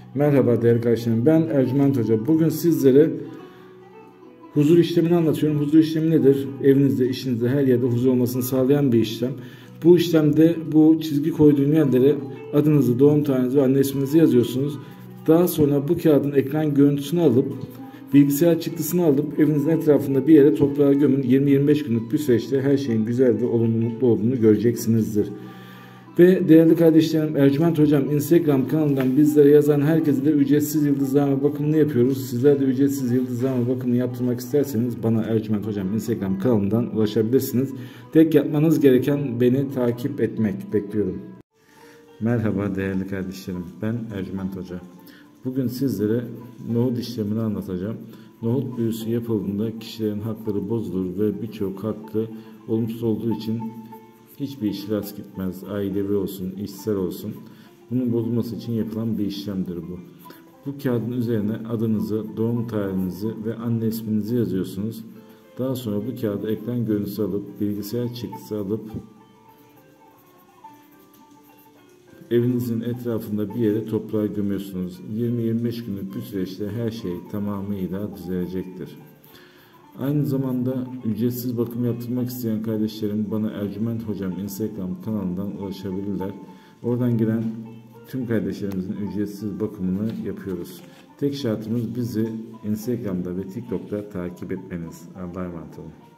Merhaba değerli kardeşlerim, ben Ercüment Hoca. Bugün sizlere huzur işlemini anlatıyorum. Huzur işlemi nedir? Evinizde, işinizde, her yerde huzur olmasını sağlayan bir işlem. Bu işlemde bu çizgi koyduğum yerlere adınızı, doğum tarihinizi ve anne isminizi yazıyorsunuz. Daha sonra bu kağıdın ekran görüntüsünü alıp bilgisayar çıktısını alıp evinizin etrafında bir yere toprağa gömün. 20-25 günlük bir süreçte her şeyin güzel ve olumlu, mutlu olduğunu göreceksinizdir. Ve değerli kardeşlerim, Ercüment Hocam Instagram kanalından bizlere yazan herkese de ücretsiz yıldızlama bakımını yapıyoruz. Sizler de ücretsiz yıldızlama bakımını yaptırmak isterseniz bana Ercüment Hocam Instagram kanalından ulaşabilirsiniz. Tek yapmanız gereken beni takip etmek. Bekliyorum. Merhaba değerli kardeşlerim, ben Ercüment Hoca. Bugün sizlere nohut işlemini anlatacağım. Nohut büyüsü yapıldığında kişilerin hakları bozulur ve birçok hakkı olumsuz olduğu için hiçbir iş rast gitmez. Ailevi olsun, işsel olsun. Bunun bozulması için yapılan bir işlemdir bu. Bu kağıdın üzerine adınızı, doğum tarihinizi ve anne isminizi yazıyorsunuz. Daha sonra bu kağıdı ekran görüntüsü alıp, bilgisayar çıktısı alıp evinizin etrafında bir yere toprağa gömüyorsunuz. 20-25 günlük bir süreçte her şey tamamıyla düzelecektir. Aynı zamanda ücretsiz bakım yaptırmak isteyen kardeşlerim bana Ercüment Hocam Instagram kanalından ulaşabilirler. Oradan gelen tüm kardeşlerimizin ücretsiz bakımını yapıyoruz. Tek şartımız bizi Instagram'da ve TikTok'ta takip etmeniz. Allah'a emanet olun.